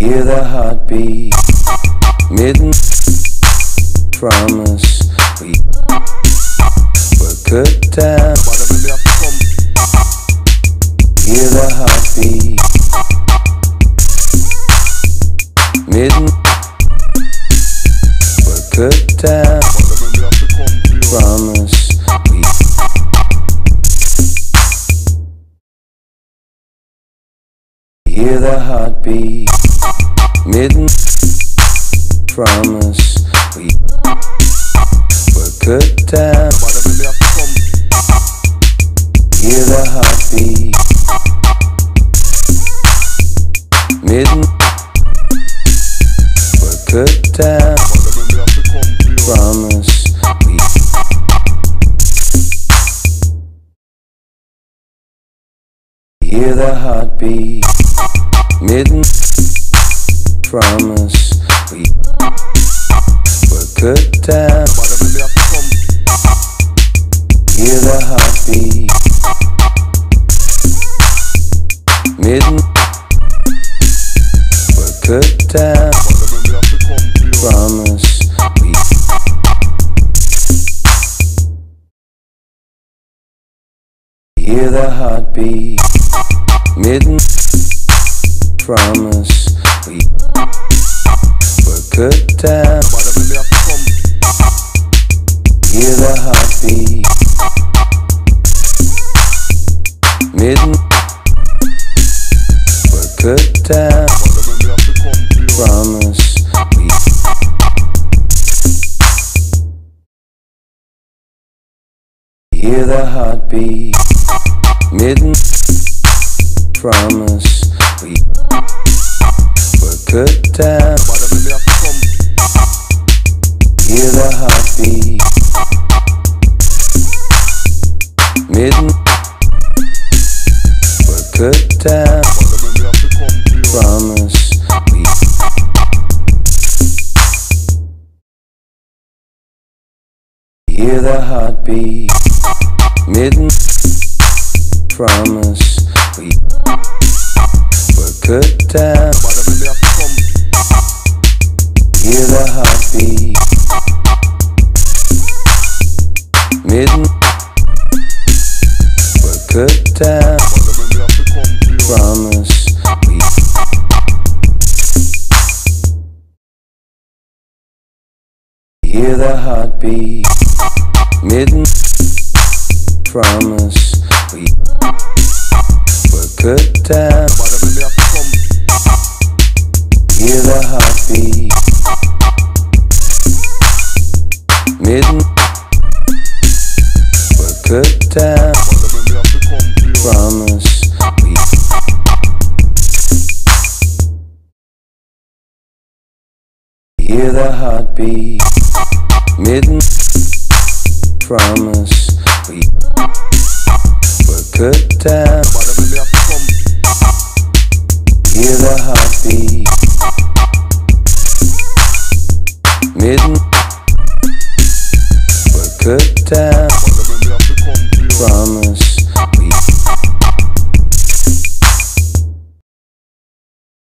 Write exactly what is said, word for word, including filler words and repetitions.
Hear the heartbeat, midnight promise. We were good time. Hear the heartbeat, midnight. We're good time. Promise. We hear the heartbeat, midnight promise. We were good time. Hear the heartbeat, midnight. We're good time. Promise. We hear the heartbeat, midnight promise. We were good time. Hear the heartbeat, midnight. We're good time. Promise. We hear the heartbeat, midnight promise. We were good time. Hear the heartbeat, midnight. We're good time. Promise. We hear the heartbeat, midnight promise. We were good time. Hear the heartbeat, midnight. We're good time. Promise. We hear the heartbeat, midnight promise. We were good time. Hear the heartbeat, midnight. We're good time. Promise. We hear the heartbeat, midnight promise. We were good time. Hear the heartbeat, midnight. We're good time. Promise. We hear the heartbeat, midnight promise. We were good time. Hear the heartbeat, midnight. We're good time.